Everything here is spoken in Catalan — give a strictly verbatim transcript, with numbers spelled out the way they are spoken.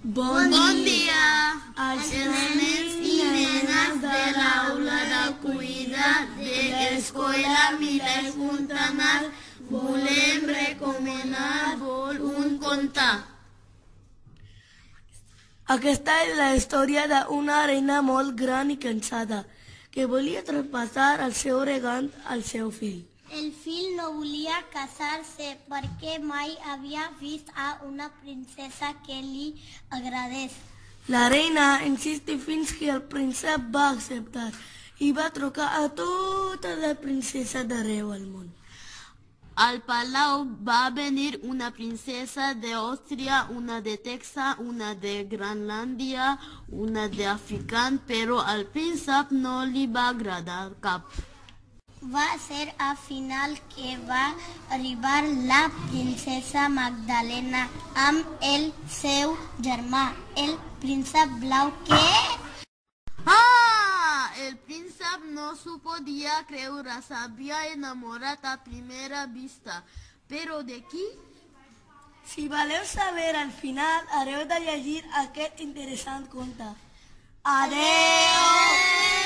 Bon, bon dia als nens i nenes de l'aula d'acollida de l'Escola Milers Fontanals. Volem recomanar-vos un conte. Aquesta és la història d'una reina molt gran i cansada que volia traspassar el seu regal al seu fill. El fill no volia casar-se perquè mai havia vist a una princesa que li agradés. La reina insistí fins que el príncep va acceptar i va trucar a totes les princeses d'arreu del món. Al palau va venir una princesa d'Àustria, una de Texas, una de Groenlàndia, una d'Àfrica, però al príncep no li va agradar cap. Va ser al final que va arribar la princesa Magdalena amb el seu germà, el príncep blau que... Ah! El príncep no s'ho podia creure, s'havia enamorat a primera vista. Però de qui? Si voleu saber al final, haureu de llegir aquest interessant conte. Adeu!